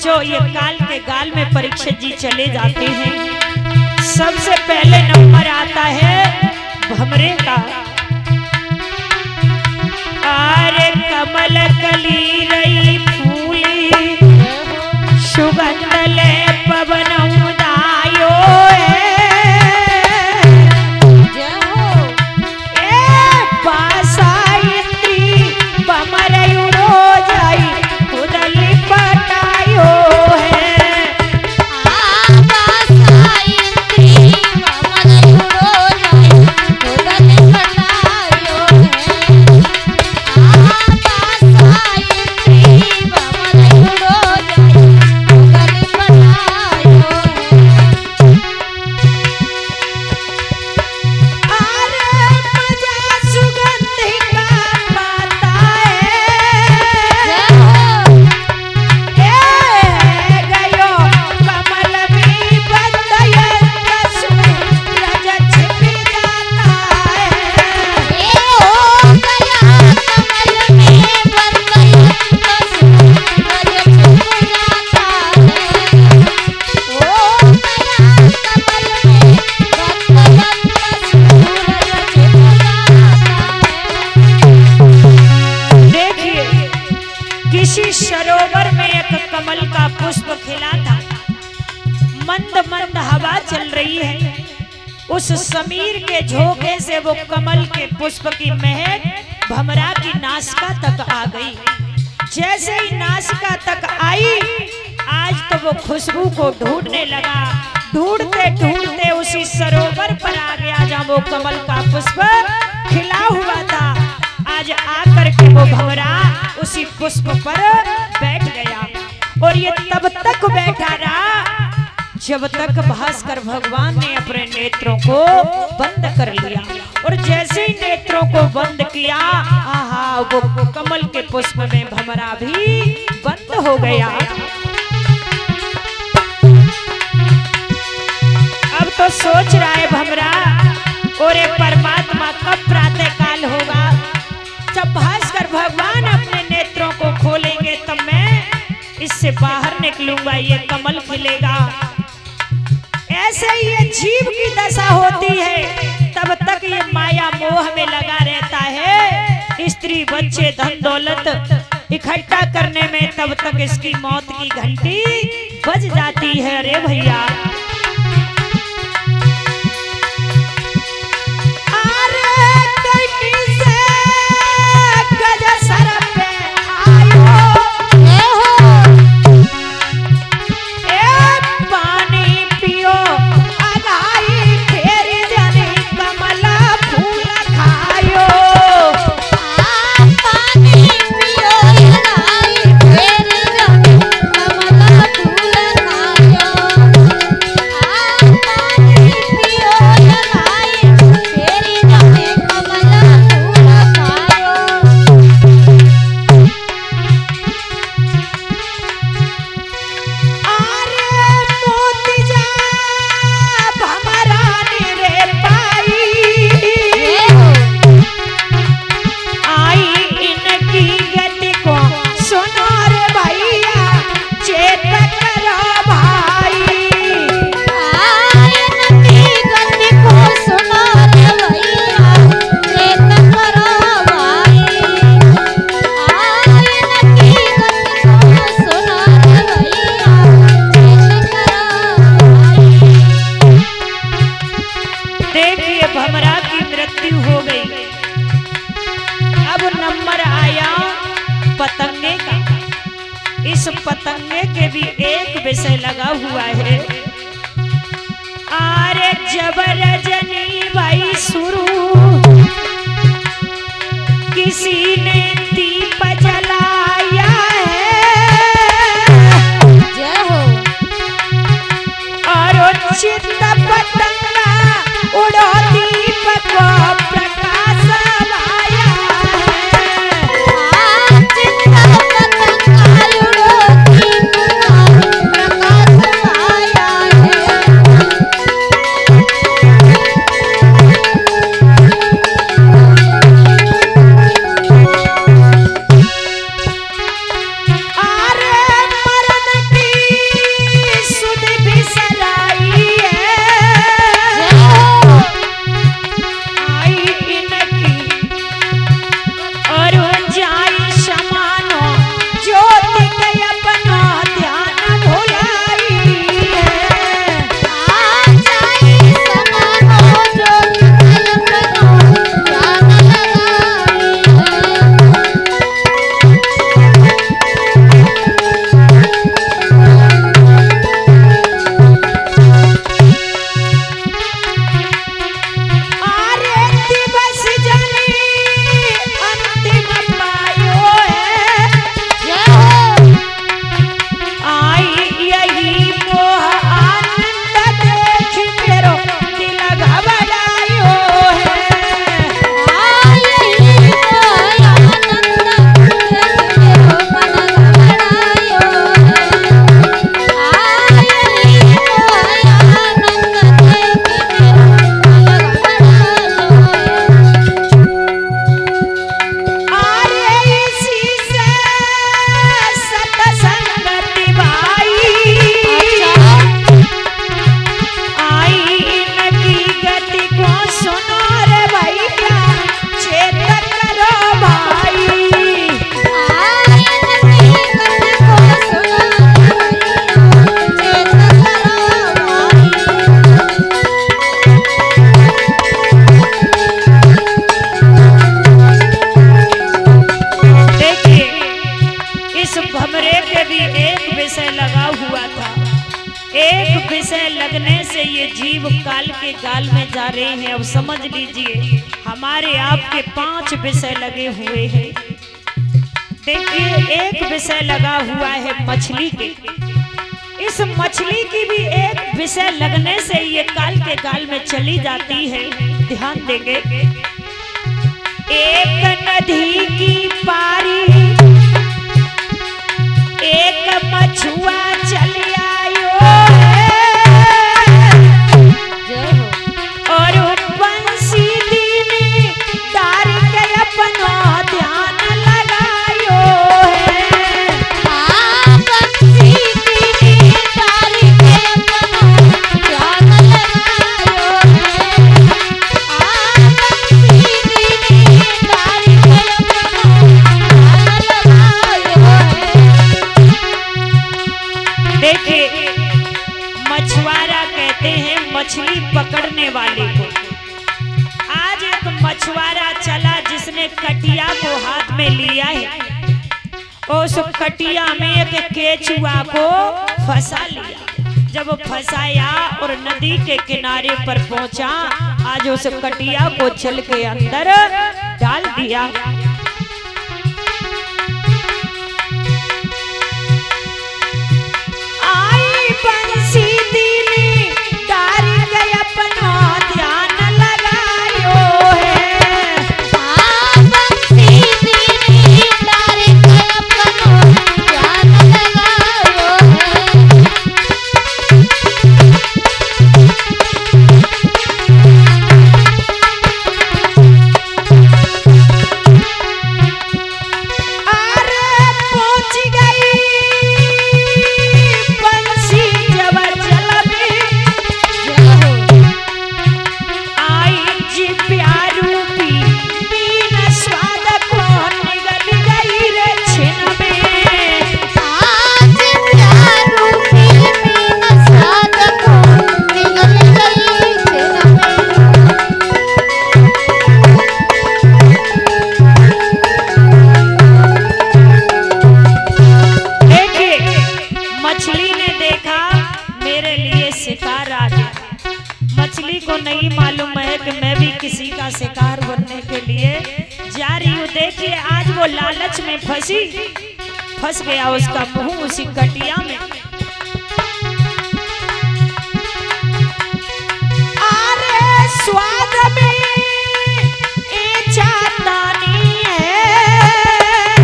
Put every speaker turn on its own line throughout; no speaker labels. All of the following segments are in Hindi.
पांचों ये काल के गाल में परीक्षित जी चले जाते हैं। सबसे पहले नंबर आता है भमरे का। अरे कमल कली रही फूली सुगंध ले पवन उदायो सरोवर में एक कमल का पुष्प खिला था। मंद मंद हवा चल रही है। उस समीर के झोंके से वो कमल के पुष्प की महक भमरा की नासिका तक आ गई। जैसे ही नासिका तक आई, आज तो वो खुशबू को ढूंढने लगा। ढूंढते ढूंढते उसी सरोवर पर आ गया जहाँ वो कमल का पुष्प खिला हुआ था। आज आकर के वो भंवरा उसी पुष्प पर बैठ गया और ये तब तक बैठा रहा जब तक भास्कर भगवान ने अपने नेत्रों को बंद कर लिया। और जैसे ही नेत्रों को बंद किया, आहा, वो कमल के पुष्प में भंवरा भी बंद हो गया। अब तो सोच रहा है भंवरा, और एक परमात्मा कब प्रातः काल होगा, जब भास्कर भगवान अपने नेत्रों को खोलेंगे तब मैं इससे बाहर निकलूंगा, ये कमल खिलेगा। ऐसे ही ये जीव की दशा होती है। तब तक ये माया मोह में लगा रहता है, स्त्री बच्चे धन दौलत इकट्ठा करने में। तब तक इसकी मौत की घंटी बज जाती है। अरे भैया, पतंगे के भी एक विषय लगा हुआ है। आरे जब रजनी भाई शुरू किसी ने दीप जलाया है, जय हो, और चित पतंगा उड़ो दीप को प्रकाश लाया है। चित पतंगा उड़ो दीप को प्रकाश लाया है। जीव काल के गाल में जा रहे हैं। अब समझ लीजिए हमारे आपके 5 विषय लगे हुए हैं। देखिए एक विषय लगा हुआ है मछली के। इस मछली की भी एक विषय लगने से ये काल के गाल में चली जाती है। ध्यान देंगे, एक नदी की पारी एक मछुआ चली आयो और बंसी दीनी डार के अपना ध्यान लगायो है। बंसी दीनी डार के अपना ध्यान लगायो है। बंसी दीनी डार के अपना ध्यान लगायो है। देखिए मछुआरा कहते हैं मछली पकड़ने वाले को। आज एक मछुआरा चला जिसने कटिया को हाथ में लिया है। उस कटिया में एक केचुआ को फंसा लिया। जब फंसाया और नदी के किनारे पर पहुंचा, आज उस कटिया को चल के अंदर डाल दिया। बंसी दीनी डारी के अपना ध्यान लगायो है। बंसी दीनी डारी के अपना ध्यान लगायो है। अरे पहुंच गई मछली को नहीं मालूम है कि मैं भी किसी का शिकार बनने के लिए जा रही हूँ। देखिए आज वो लालच में फंस गया, उसका मुंह उसी कटिया में। अरे स्वाद में ए चातानी है,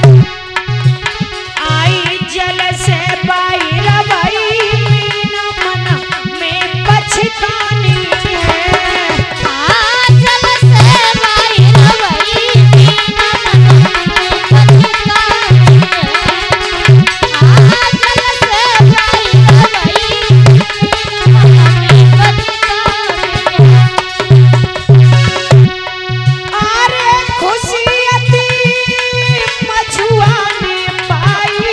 आई जल से बाहर भाई मीना मन में पछतानी है। जल से बाहर भाई मीना मन में पछतानी है। जल से बाहर भाई मीना मन में पछतानी है। अरे खुशियती मछुआ ने पाई,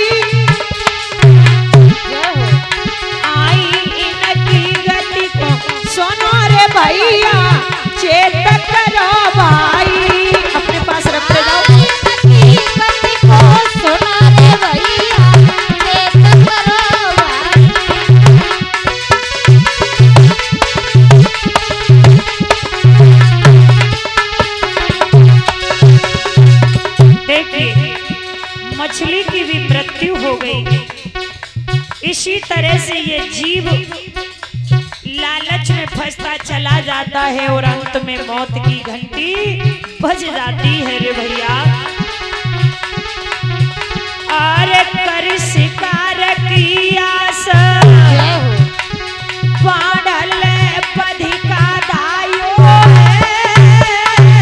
आई इनकी गति को सुनो रे भैया, चेत करो भाई। अपने पास रखते जाओ। इनकी गति को सुनो रे भैया, चेत करो भाई। देखिए मछली की भी मृत्यु हो गई। इसी तरह से ये जीव लालच में फंसता चला जाता है और अंत में मौत की घंटी बज जाती है रे भैया। अरे कर शिकार की आस पाडल पधिका दायो है,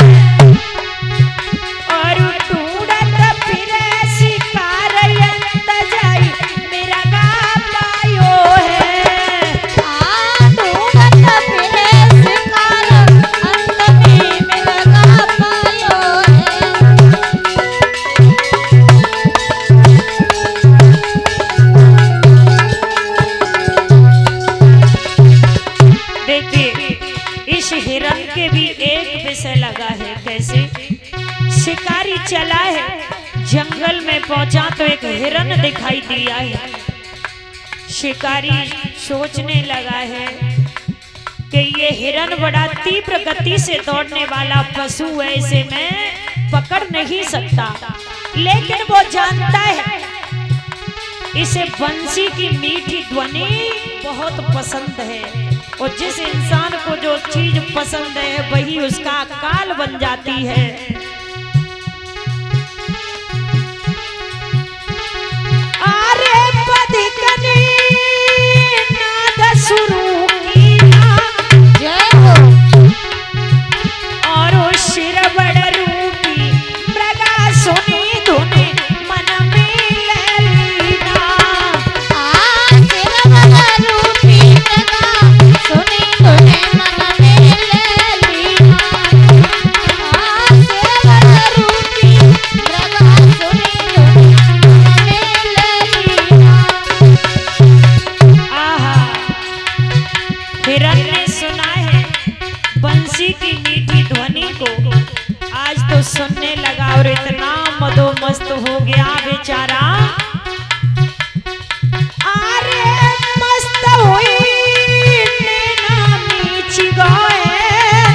और टूटत फिरे शिकार यंत जाई मेरा गा पायो है। टूटत फिरे शिकार अंत में मेरा गा पायो है। देखिए इस हिरण के भी एक विषय लगा है। कैसे? शिकारी चला है, जंगल में पहुंचा तो एक हिरण दिखाई दिया है। शिकारी सोचने लगा है ये हिरन बड़ा तीव्र गति से दौड़ने वाला पशु है, इसे मैं पकड़ नहीं सकता, लेकिन वो जानता है इसे बंसी की मीठी ध्वनि बहुत पसंद है, और जिस इंसान को जो चीज पसंद है वही उसका काल बन जाती है। अरे बधिकनी नाद शुरू किया, जय हो, और उस शिर बड़ रूपी मृगा सुनी धुनी मन में ले लीना। शिर बड़ रूपी मृगा सुनी धुनी मन में ले लीना। शिर बड़ रूपी मृगा सुनी धुनी मन में ले लीना। आहा, हिरन ने सुना है बंसी की मीठी ध्वनि को, आज तो सुनने लगा और इतना मदोमस्त हो गया बेचारा। अरे मस्त हुई नैना मीच गए,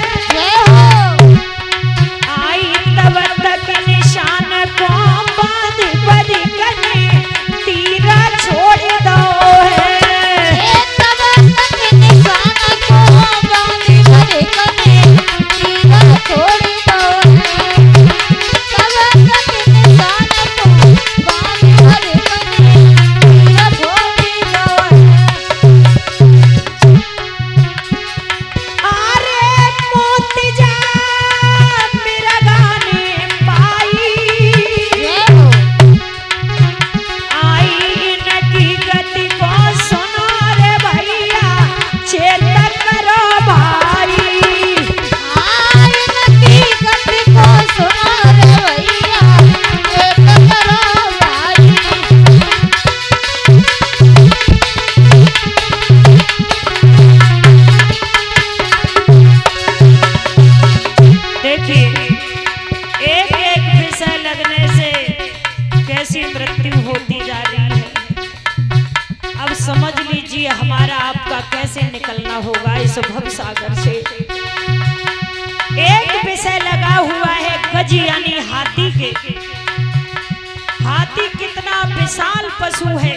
आई तब तक निशान को बांध बधी कने तीरा छोड़ दो है। तब तक निशान को बांध बधी कने तीरा छोड़ दो है। तब तक निशान को बांध बधी कने तीरा छोड़ दो है। अरे मोती जा मेरा गाने पाई, आई नकी गति को सुनो रे भैया, चेत करो भाई। आई नकी गति को सुनो रे भैया, चेत करो भाई। देखिए, एक एक विषय लगने से कैसी मृत्यु होती जा रही है। अब समझ लीजिए हमारा आपका कैसे निकलना होगा इस भव सागर से। एक विषय लगा हुआ है गज यानी हाथी के। हाथी कितना विशाल पशु है,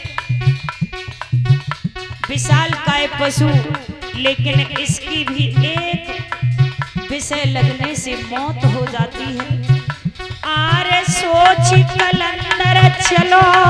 विशाल काय पशु, लेकिन इसकी भी एक विषय लगने से मौत हो जाती है। आरे सोच कलंदर चलो